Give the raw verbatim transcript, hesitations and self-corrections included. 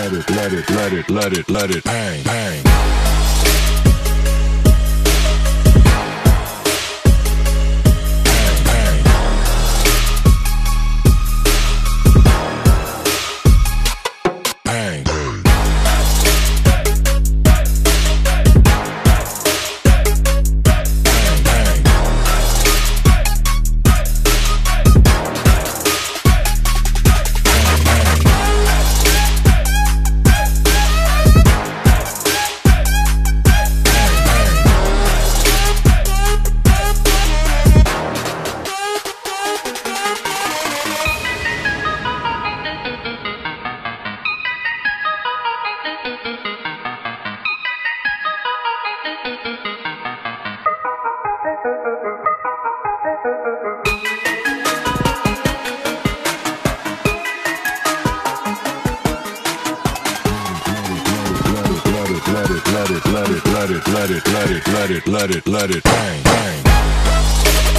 let it, let it, let it, let it, let it bang, bang. Let it, let it, let it, let it, let it, let it, let it, let it, let it, bang, bang.